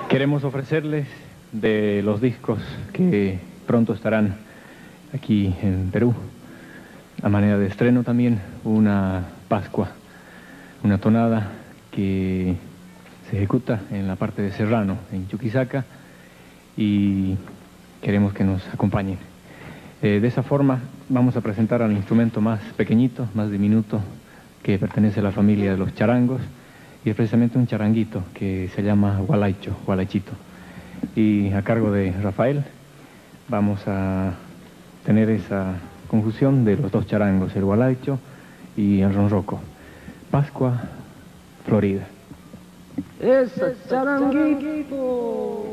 Queremos ofrecerles de los discos que pronto estarán aquí en Perú, a manera de estreno también, una Pascua, una tonada que se ejecuta en la parte de Serrano, en Chuquisaca, y queremos que nos acompañen. De esa forma vamos a presentar al instrumento más pequeñito, más diminuto, que pertenece a la familia de los charangos, y es precisamente un charanguito que se llama gualaicho, gualaichito. Y a cargo de Rafael vamos a tener esa confusión de los dos charangos, el gualaicho y el ronroco. Pascua, Florida. Ese charanguito.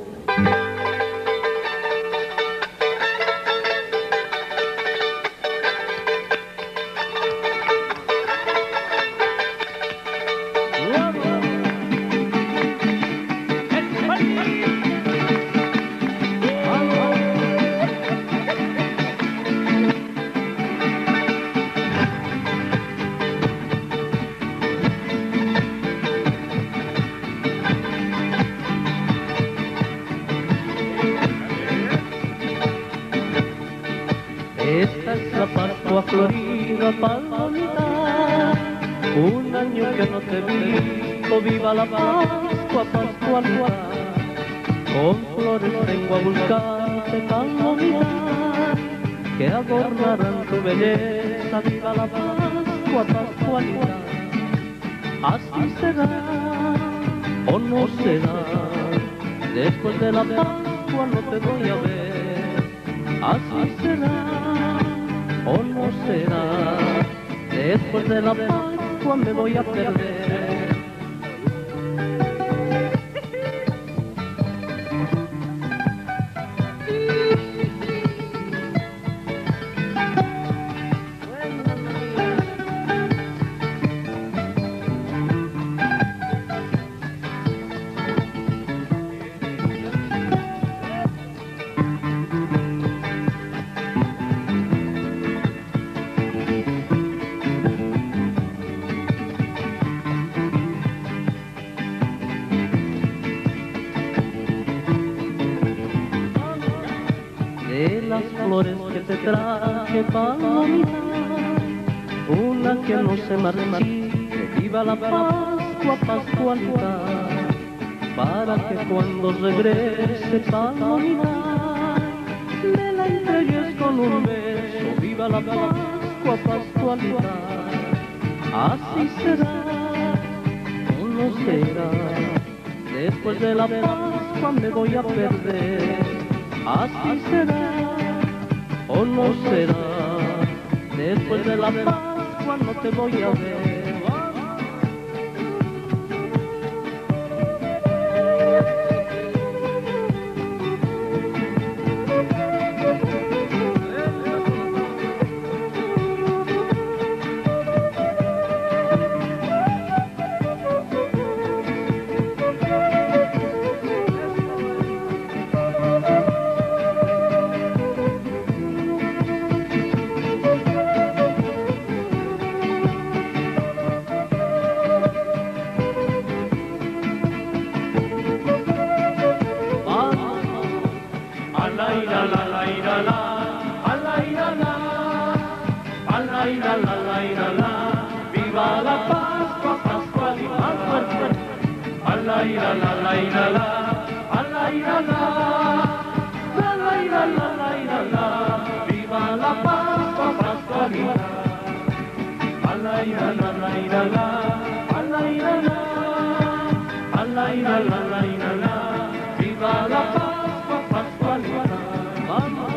Esta es la Pascua Florida, palomita, un año que no te vi, oh, viva la Pascua, Pascualidad, con flores vengo a buscarte, palomita, que adornarán tu belleza, viva la Pascua, Pascualidad, así será, o no será, después de la Pascua no te voy a ver, así será. O no será, después de la Pascua me voy a perder. De las flores que te traje, palomita, una que no se marchite, viva la Pascua, Pascualidad, para que cuando regrese, palomita, me la entregues con un beso, viva la Pascua, Pascualidad, así será, o no será, después de la Pascua me voy a perder. Así será, o no será, después de la Pascua no te voy a ver. Viva la Pascua, Pascualidad, viva la Pascua, Pascualidad, viva la Pascua, Pascualidad, vamos,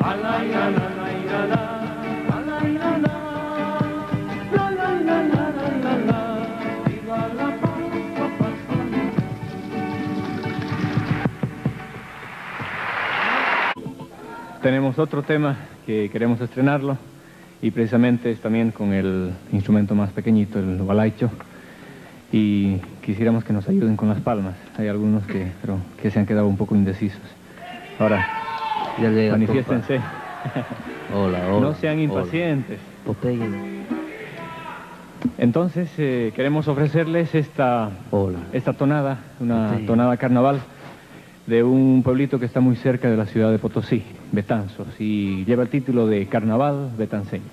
Tenemos otro tema que queremos estrenarlo, y precisamente es también con el instrumento más pequeñito, el gualaicho, y quisiéramos que nos ayuden con las palmas. Hay algunos que se han quedado un poco indecisos. Ahora, ya llega, manifiéstense. Hola, hola. No sean impacientes. Entonces, queremos ofrecerles esta tonada, una tonada carnaval, de un pueblito que está muy cerca de la ciudad de Potosí, Betanzos, y lleva el título de Carnaval Betanceño.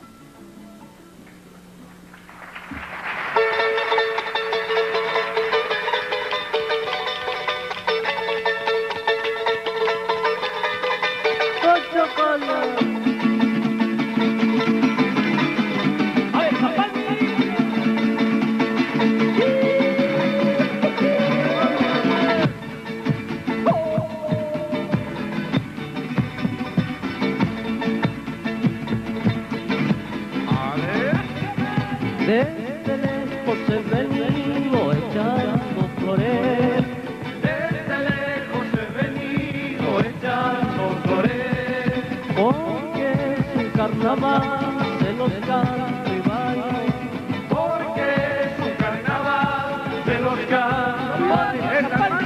Desde lejos he venido echando flores. Desde lejos he venido echando flores. Porque es un carnaval, se los canto y bailo. Porque es un carnaval, se los canto y bailo.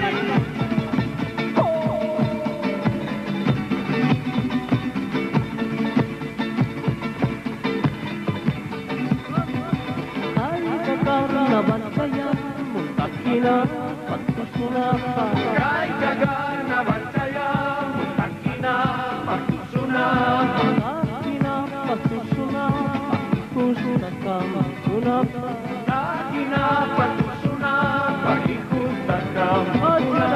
Carnaval saya muntakina patusuna. Kaika carnaval saya muntakina patusuna. Takina patusuna, kustakama kunapa. Takina patusuna, pakikustakama.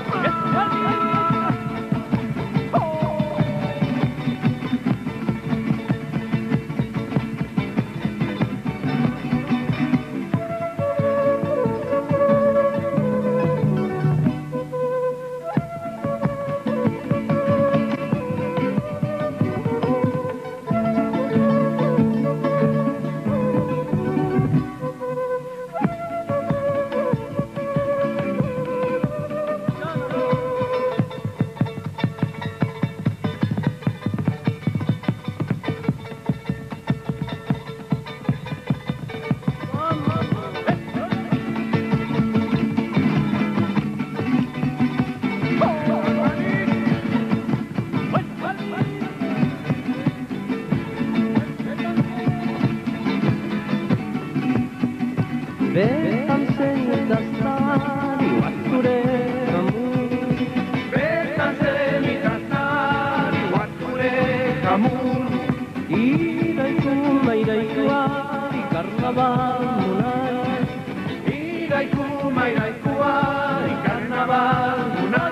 Betanceño dasari wature kamu. Betanceño dasari wature kamu. Iraiku mairaikuari karnaval munai. Iraiku mairaikuari karnaval munai.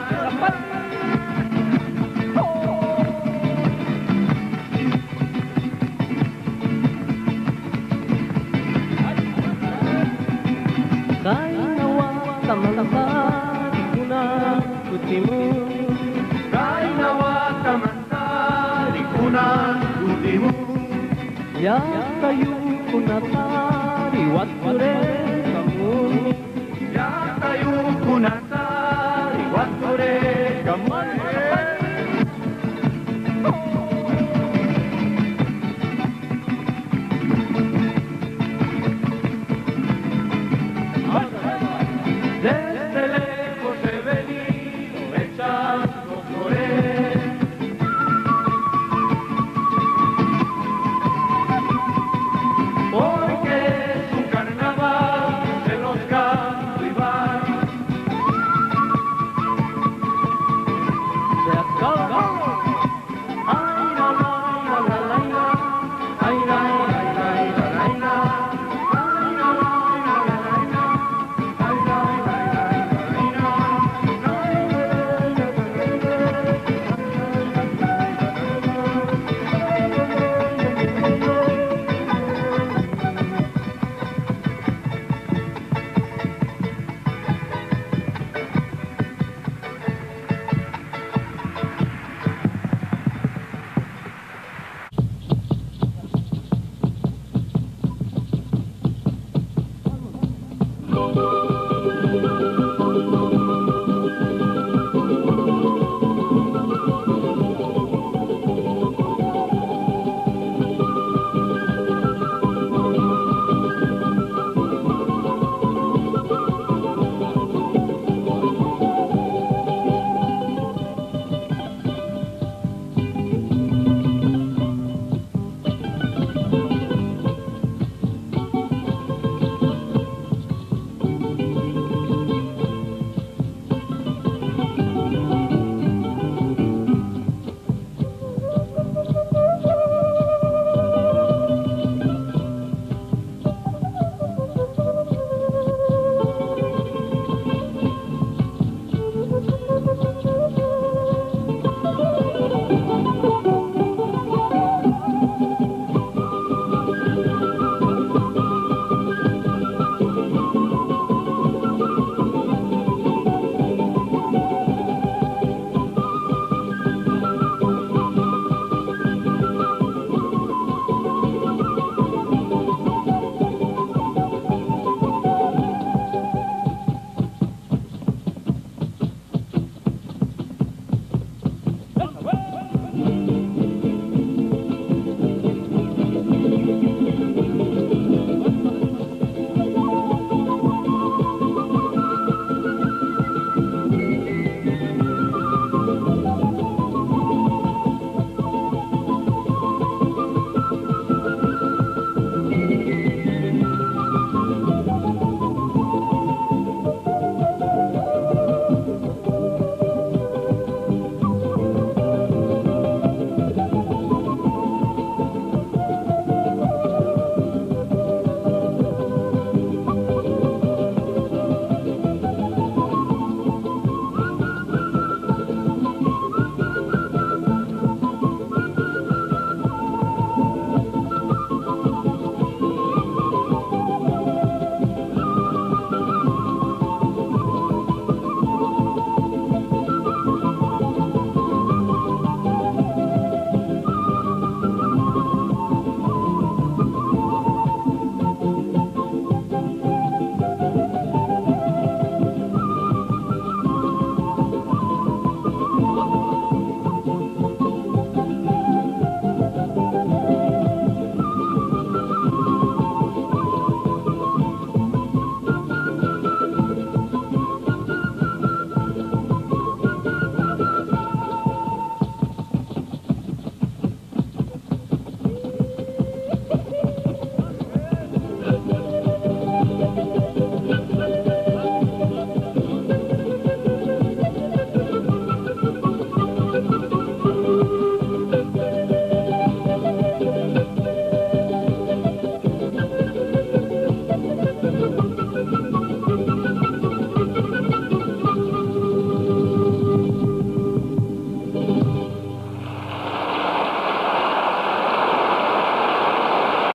Kainawa tamantari kuna kutimu. Kainawa tamantari kuna kutimu. Ya kayu kunatari wature